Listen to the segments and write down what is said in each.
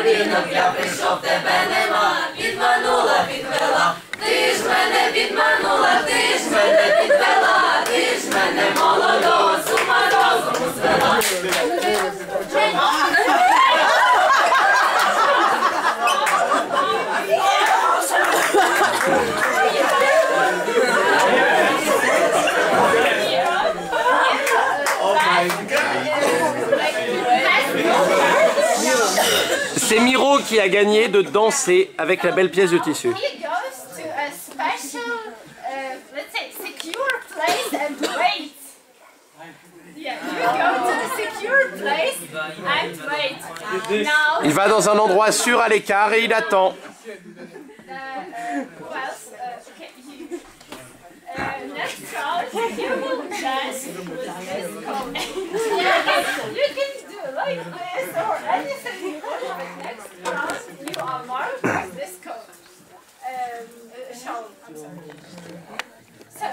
подарунок, я прийшов, тебе нема. Підманула, підвела, ти ж мене підманула, ти ж мене підвела, ти ж мене молодого з ума розуму звела. C'est Miro qui a gagné de danser avec la belle pièce de tissu. He goes to a special, let's say, secure place and wait. Yeah, you go to the secure place and wait. Now, Il va dans un endroit sûr à l'écart et il attend. who else? Okay, you. Next round, you will dance with this coat. You can do like this or anything you want, but next round you are marked with this coat. Shawl, I'm sorry. So,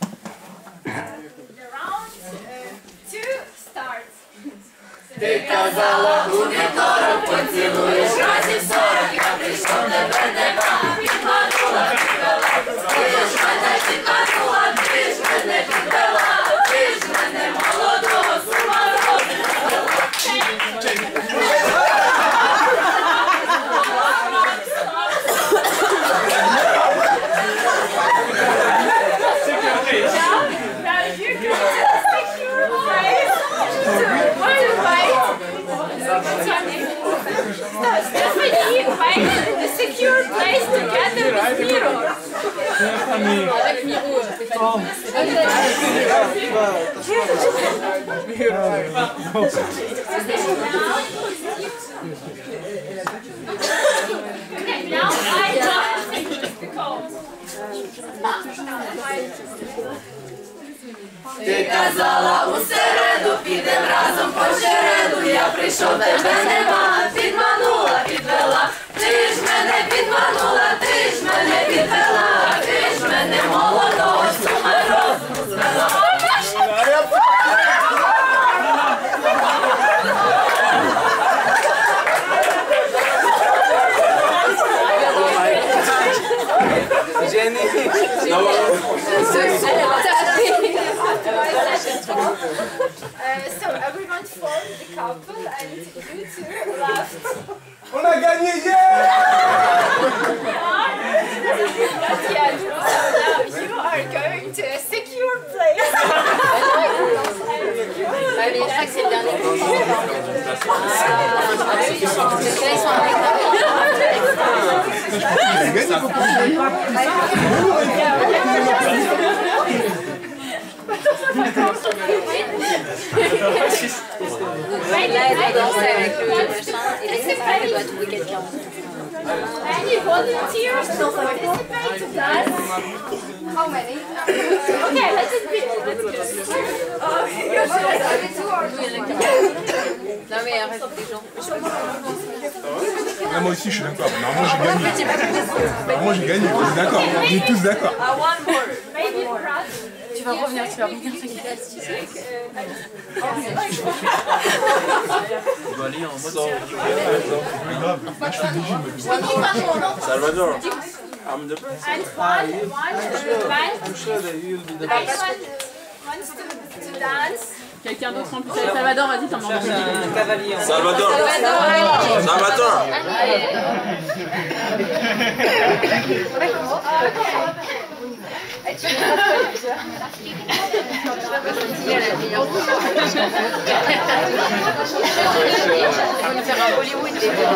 the round 2 starts. Ти казала у вівторок, поцілуєш разів 40, я прийшов, тебе нема. Підманула, підвела, ти ж мене підманула, ти ж мене підвела, ти ж мене молодого з ума розуму звела. Now you go to the secure place. Stephanie wait in the secure place together with Miro. Avec Miro. Okay, now I the code. Ти казала у середу, підем разом по череду, я прийшов, тебе нема. Підманула, підвела, ти ж мене підманула, ти ж мене підвела, ти ж мене молодого з ума розуму звела. So everyone formed the couple and you two left. On a gagné, yeah! Not yet. So now you are going to a secure place. Je crois que c'est le dernier. Là, elle doit danser avec le machin et là, elle doit trouver quelqu'un. Any volunteers to participate to dance? How many? Okay, let's just be. Non mais arrête des gens. Ah, moi aussi je suis d'accord. Normalement j'ai gagné. Normalement j'ai gagné, on est d'accord. On est tous d'accord. Maybe Brad. Tu vas revenir, tu vas revenir. Je dois aller en mode Grave, là je fais des gym. Salvador. I'm the best. And one wants to dance. Quelqu'un d'autre en plus. Salvador, vas-y, t'en manques. Salvador. Salvador. On va faire un Bollywood.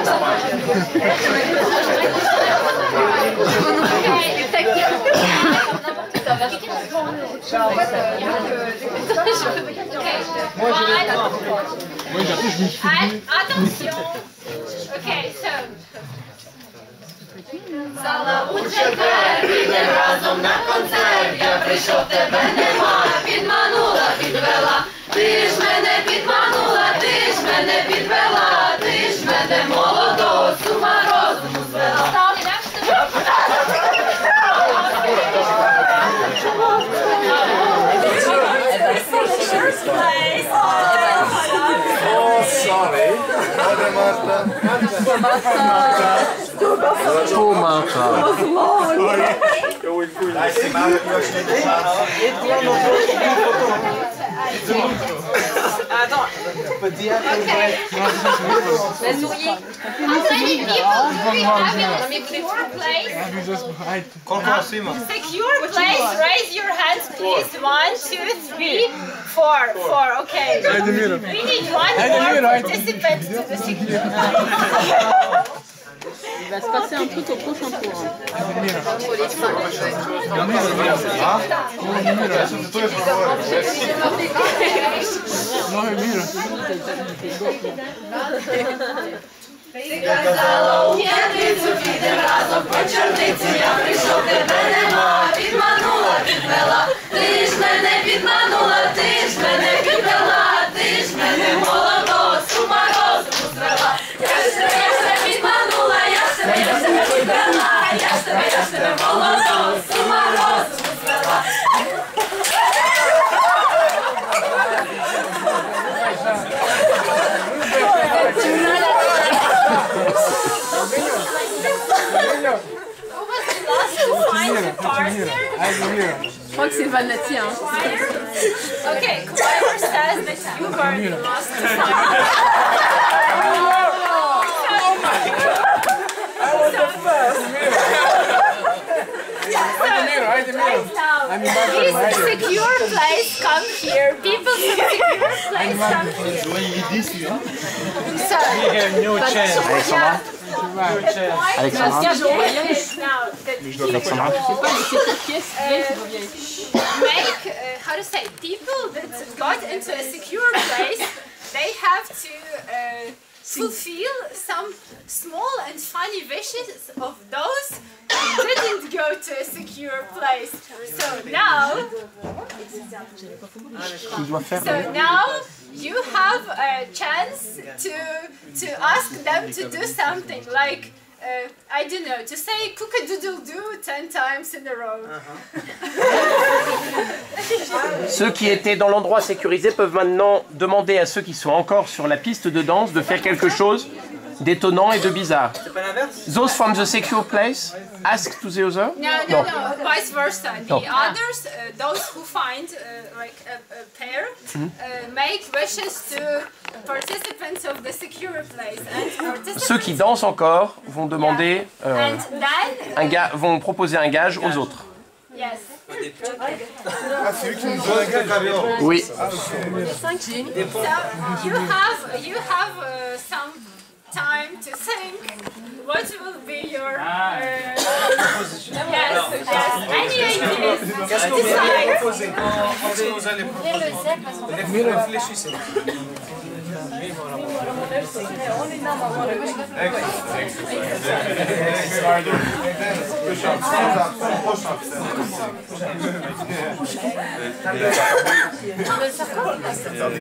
Attention. Okay, so. Зала у четвер, підем разом на концерт, я прийшов, тебе нема. Підманула, підвела, ти ж мене підманула, ти ж мене підвела, ти ж мене молодого з ума розуму звела. Oh sorry. Attends. La souris. How many people do we have in a secure place? Secure place, raise your hands please. 1, 2, 3, 4. 4, okay. We need one more participant to the secure place. Il va se passer un truc au prochain tour. Entre les 5. Казала, у п'ятницю підем разом по чорниці, я прийшов, тебе нема, підманула, підвела, ти ж мене підманула, ти ж мене підвела, ти ж мене молодого з ума розуму звела. Я ж тебе підманула, я ж тебе підвела, я ж тебе молодого з ума розуму звела. Je crois que c'est Vanati. Hein. Okay, whoever says that you were the last Please, secure place, come here. People from secure place, come here. No chance. Alexandra. Make, how to say, people that got into a secure place, they have to fulfill some small and funny wishes of those who didn't go to a secure place. So now you have a chance to ask them to do something like I don't know, to say cook-a-doodle-doo 10 times in a row. Ceux qui étaient dans l'endroit sécurisé peuvent maintenant demander à ceux qui sont encore sur la piste de danse de faire quelque chose d'étonnant et de bizarre. Those from the secure place, ask to the other? No, vice versa. The others, those who find like a pair, make wishes to participants of the secure place. And Ceux qui dansent encore vont demander and then, vont proposer un gage aux autres. yes. Ah, c'est lui qui nous donne un gage. Oui. So you have some time to think what will be your yes, any ideas? Decide. Prochain.